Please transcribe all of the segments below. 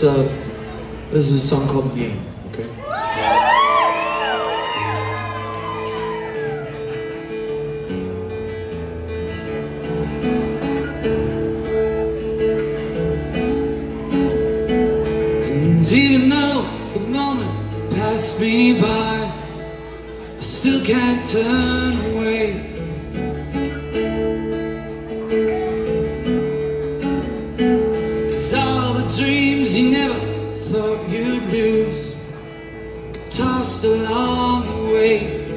This is a song called Name, okay? And even though the moment passed me by, I still can't turn away. Dreams you never thought you'd lose, tossed along the way.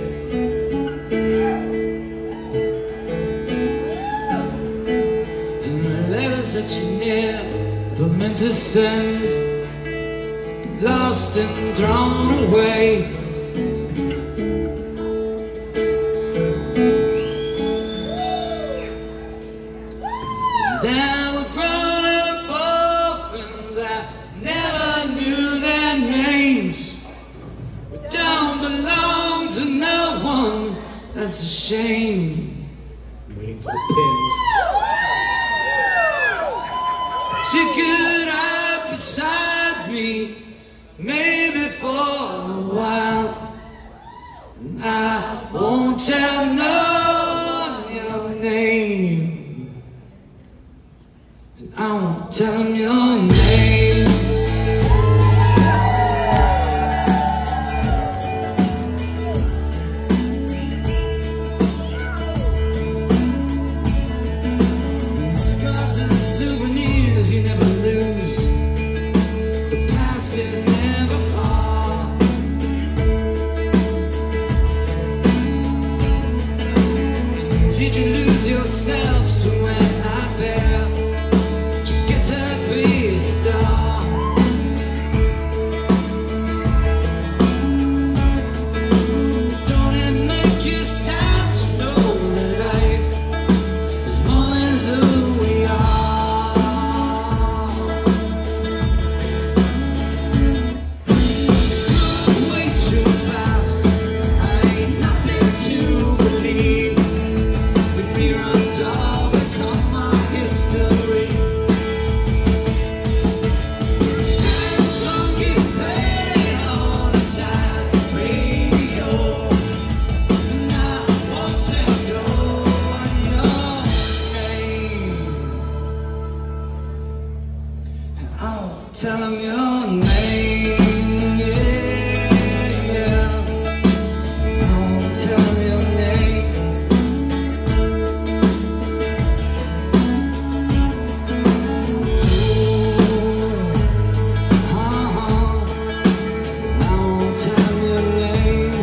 And the letters that you never meant to send, lost and thrown away. There were grown-up orphans, I never knew their names. We don't belong to no one, that's a shame. I'm waiting for the pins. But you could hide beside me, maybe for a while. And I won't tell no one your name. I won't tell him your name. These scars are souvenirs you never lose. The past is never far. Did you lose yourself somewhere out there? Tell him your name, yeah. I'll tell him your name. I'll tell him your name.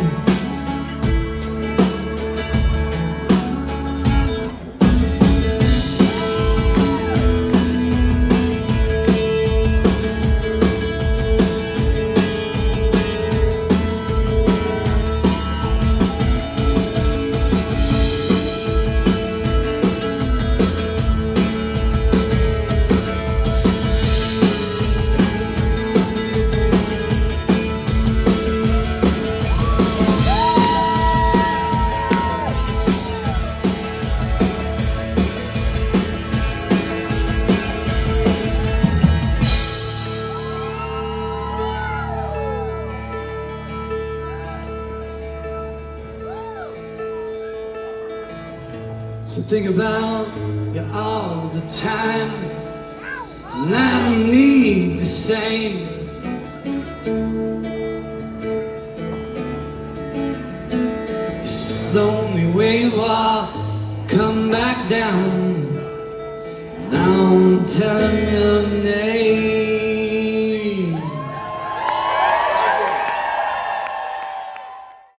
So think about you all the time, and I don't need the same. Just lonely where you are, come back down. Now I'm telling you